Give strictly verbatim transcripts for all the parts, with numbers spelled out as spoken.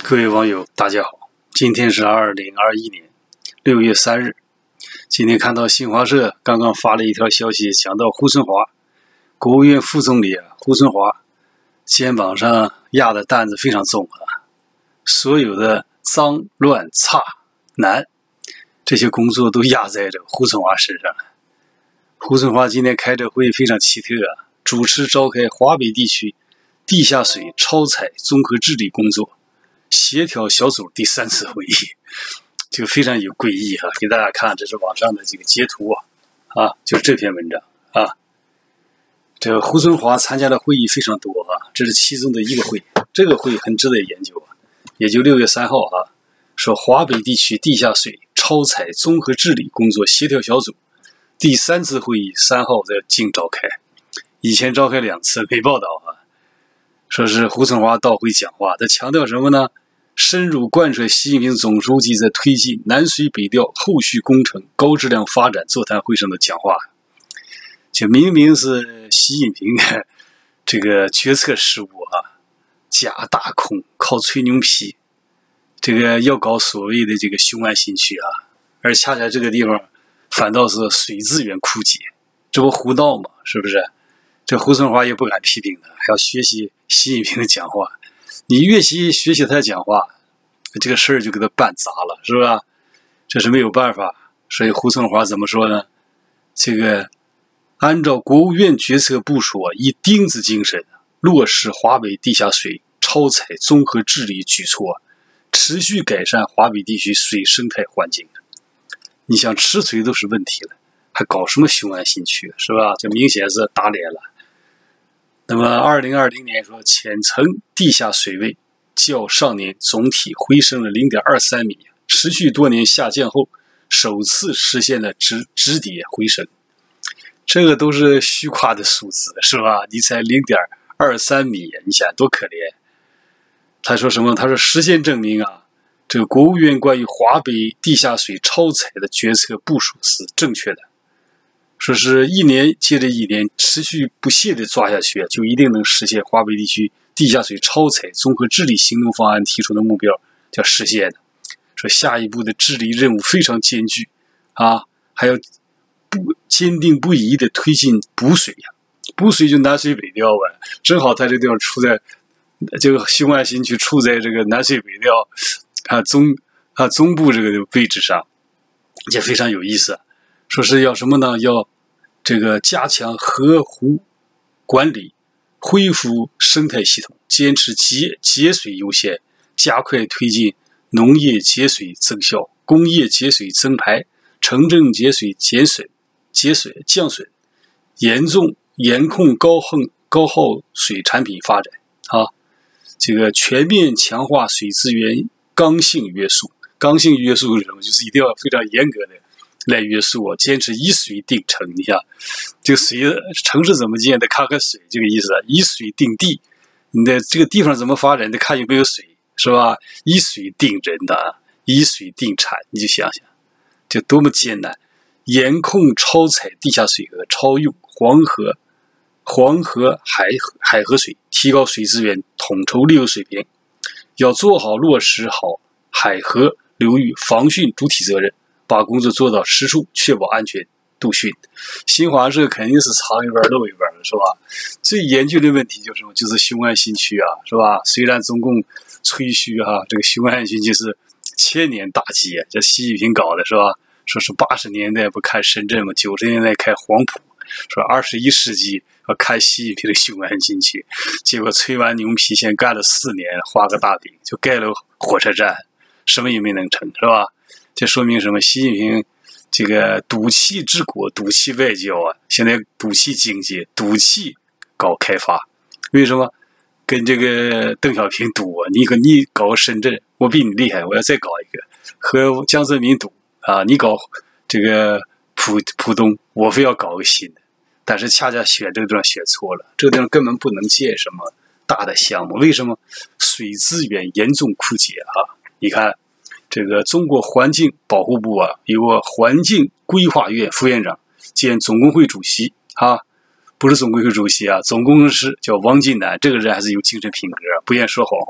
各位网友，大家好，今天是二零二一年六月三日。今天看到新华社刚刚发了一条消息，讲到胡春华，国务院副总理啊，胡春华肩膀上压的担子非常重啊，所有的脏乱差难这些工作都压在这胡春华身上了。胡春华今天开这会非常奇特啊，主持召开华北地区地下水超采综合治理工作协调小组第三次会议，就非常有诡异啊！给大家看，这是网上的这个截图啊，啊，就是这篇文章啊。这个胡春华参加的会议非常多啊，这是其中的一个会，这个会很值得研究啊。也就六月三号啊，说华北地区地下水超采综合治理工作协调小组第三次会议三号在京召开，以前召开两次没报道啊。说是胡春华到会讲话，他强调什么呢？深入贯彻习近平总书记在推进南水北调后续工程高质量发展座谈会上的讲话，就明明是习近平这个决策失误啊，假大空，靠吹牛皮，这个要搞所谓的这个雄安新区啊，而恰恰这个地方反倒是水资源枯竭，这不胡闹吗？是不是？这胡春华也不敢批评他，还要学习习近平的讲话。你越习学习他讲话，这个事儿就给他办砸了，是吧？这是没有办法。所以胡春华怎么说呢？这个按照国务院决策部署，以钉子精神落实华北地下水超采综合治理举措，持续改善华北地区水生态环境。你想吃水都是问题了，还搞什么雄安新区，是吧？这明显是打脸了。那么二零二零年说浅层地下水位较上年总体回升了 零点二三米，持续多年下降后首次实现了止止跌回升。这个都是虚夸的数字，是吧？你才 零点二三米，你想多可怜。他说什么？他说实践证明啊，这个国务院关于华北地下水超采的决策部署是正确的。说是一年接着一年持续不懈地抓下去，就一定能实现华北地区地下水超采综合治理行动方案提出的目标，叫实现的。说下一步的治理任务非常艰巨啊，还要不坚定不移地推进补水呀、啊，补水就南水北调啊，正好他这个地方处在这个雄安新区处在这个南水北调啊中啊中部这个位置上，也非常有意思。说是要什么呢？要这个加强河湖管理，恢复生态系统，坚持节节水优先，加快推进农业节水增效、工业节水增排、城镇节水减损、节水降损，严重严控高耗高耗水产品发展啊！这个全面强化水资源刚性约束，刚性约束是什么？就是一定要非常严格的来约束我，坚持以水定城。你看，这个水城市怎么建得看看水，这个意思啊。以水定地，你的这个地方怎么发展得看有没有水，是吧？以水定人的，以水定产，你就想想，这多么艰难！严控超采地下水和超用黄河、黄河海海河水，提高水资源统筹利用水平，要做好落实好海河流域防汛主体责任。把工作做到实处，确保安全度汛。新华社肯定是藏一边漏一边的，是吧？最严峻的问题就是就是雄安新区啊，是吧？虽然中共吹嘘哈、啊，这个雄安新区是千年大计啊，这习近平搞的是吧？说是八十年代不看深圳嘛，九十年代开黄埔，说二十一世纪要看习近平的雄安新区，结果吹完牛皮，先干了四年，画个大饼就盖了火车站，什么也没能成，是吧？这说明什么？习近平这个赌气治国，赌气外交啊，现在赌气经济，赌气搞开发。为什么？跟这个邓小平赌啊，你你搞深圳，我比你厉害，我要再搞一个；和江泽民赌啊，你搞这个浦浦东，我非要搞个新的。但是恰恰选这个地方选错了，这个地方根本不能建什么大的项目。为什么？水资源严重枯竭啊！你看。这个中国环境保护部啊，有个环境规划院副院长兼总工会主席啊，不是总工会主席啊，总工程师叫王金南，这个人还是有精神品格，不愿说谎话。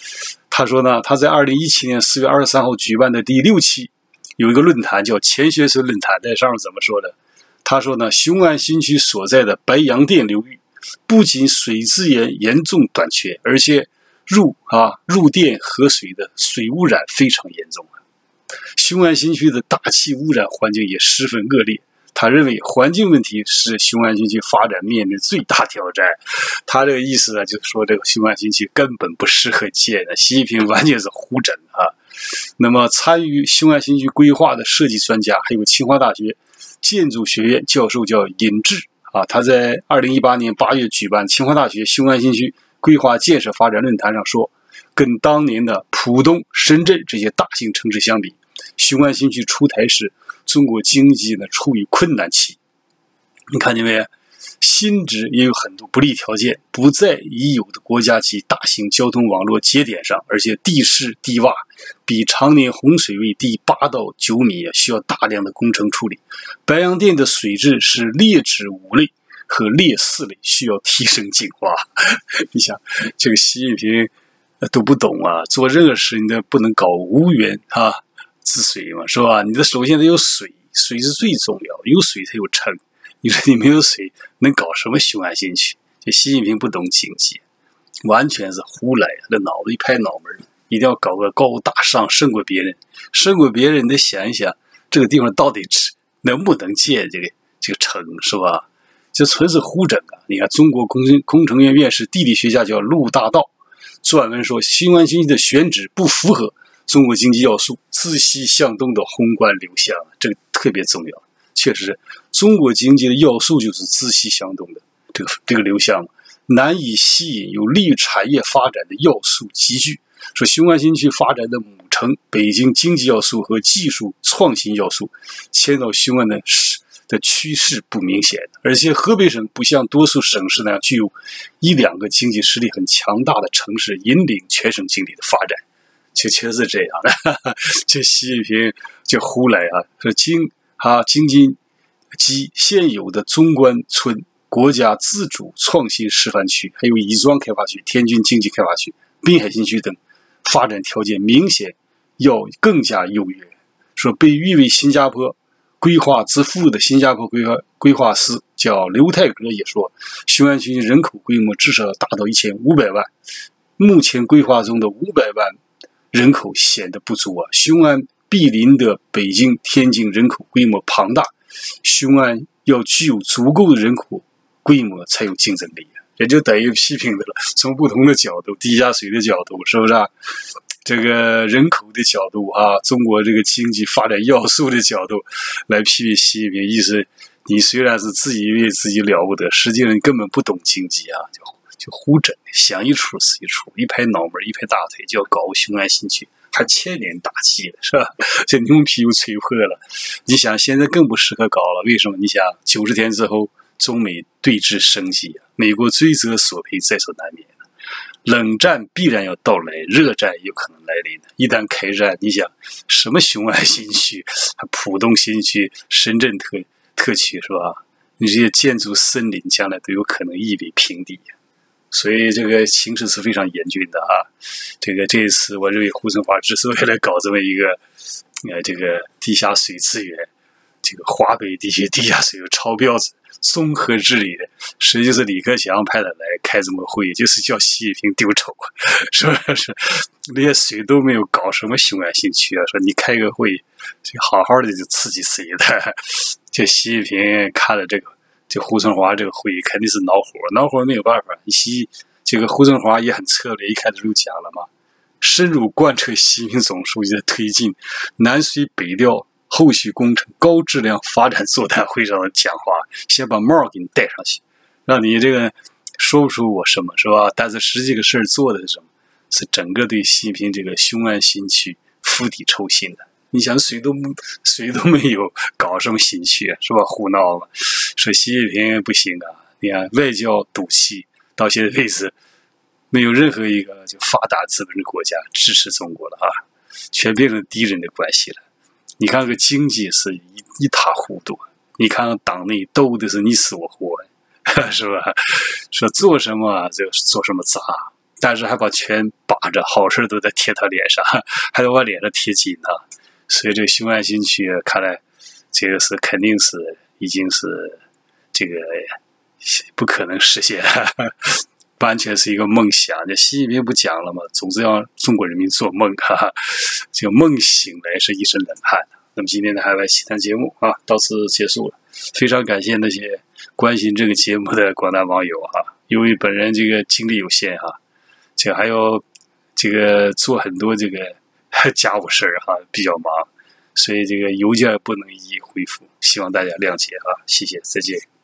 他说呢，他在二零一七年四月二十三号举办的第六期有一个论坛叫钱学森论坛，在上面怎么说的？他说呢，雄安新区所在的白洋淀流域不仅水资源严重短缺，而且入啊入电河水的水污染非常严重。雄安新区的大气污染环境也十分恶劣。他认为环境问题是雄安新区发展面临最大挑战。他这个意思呢，就是说这个雄安新区根本不适合建的，习近平完全是胡整啊。那么参与雄安新区规划的设计专家，还有清华大学建筑学院教授叫尹志啊，他在二零一八年八月举办清华大学雄安新区规划建设发展论坛上说，跟当年的浦东、深圳这些大型城市相比，雄安新区出台时，中国经济呢处于困难期。你看见没？新址也有很多不利条件，不在已有的国家级大型交通网络节点上，而且地势低洼，比常年洪水位低八到九米，需要大量的工程处理。白洋淀的水质是劣质五类和劣四类，需要提升净化。你想，这个习近平都不懂啊，做任何事你都不能搞无源啊治水嘛，是吧？你的首先得有水，水是最重要，有水才有城。你说你没有水，能搞什么雄安新区？这习近平不懂经济，完全是胡来，这脑子一拍脑门，一定要搞个高大上，胜过别人，胜过别人。你得想一想，这个地方到底能不能建这个这个城，是吧？这纯是胡整啊！你看，中国工程工程院院士、地理学家叫陆大道，专门说雄安新区的选址不符合中国经济要素，自西向东的宏观流向，这个特别重要。确实，中国经济的要素就是自西向东的这个这个流向，难以吸引有利于产业发展的要素集聚。说雄安新区发展的母城北京经济要素和技术创新要素迁到雄安的的趋势不明显，而且河北省不像多数省市那样具有一两个经济实力很强大的城市引领全省经济的发展，就确实是这样的。这习近平就胡来啊，说经啊京津及现有的中关村国家自主创新示范区，还有亦庄开发区、天津经济开发区、滨海新区等发展条件明显要更加优越。说被誉为新加坡规划之父的新加坡规划规划师叫刘泰阁也说，雄安区人口规模至少达到一千五百万，目前规划中的五百万人口显得不足啊。雄安毗邻的北京、天津人口规模庞大，雄安要具有足够的人口规模才有竞争力，也就等于批评的了。从不同的角度，地下水的角度，是不是啊？这个人口的角度啊，中国这个经济发展要素的角度来批评习近平，意思你虽然是自己以为自己了不得，实际上你根本不懂经济啊，就就胡整，想一出是一出，一拍脑门一拍大腿就要搞雄安新区，还千年大计了，是吧？这牛皮又吹破了。你想现在更不适合搞了，为什么？你想九十天之后中美对峙升级，美国追责索赔在所难免。冷战必然要到来，热战有可能来临的。一旦开战，你想什么雄安新区、浦东新区、深圳特特区，是吧？你这些建筑森林将来都有可能夷为平地，所以这个形势是非常严峻的啊。这个这一次，我认为胡春华之所以来搞这么一个呃这个地下水资源，这个华北地区地下水有超标子。综合治理的，实际是李克强派他来开这么个会议，就是叫习近平丢丑，是不是？连水都没有，搞什么雄安新区啊？说你开个会，就好好的就刺激谁的？这习近平看了这个，这胡春华这个会议肯定是恼火，恼火没有办法。习这个胡春华也很策略，一开始就讲了嘛，深入贯彻习近平总书记的推进南水北调后续工程高质量发展座谈会上的讲话，先把帽给你戴上去，让你这个说不出我什么，是吧？但是实际个事儿做的是什么？是整个对习近平这个雄安新区釜底抽薪的。你想水都水都没有，搞什么新区，是吧？胡闹嘛！说习近平不行啊！你看外交赌气，到现在为止没有任何一个就发达资本的国家支持中国了啊，全变成敌人的关系了。你看个经济是一一塌糊涂，你看看党内斗的是你死我活，是吧？说做什么就做什么砸， 但是还把拳把着，好事都在贴他脸上，还得往脸上贴金啊。所以这个雄安新区看来这个是肯定是已经是这个不可能实现了，完全是一个梦想。这习近平不讲了吗？总是让中国人民做梦，哈哈，这个梦醒来是一身冷汗。那么今天的海外奇谈节目啊，到此结束了。非常感谢那些关心这个节目的广大网友哈、啊，由于本人这个精力有限哈、啊，这还要这个做很多这个家务事儿哈，比较忙，所以这个邮件不能一一回复，希望大家谅解啊，谢谢，再见。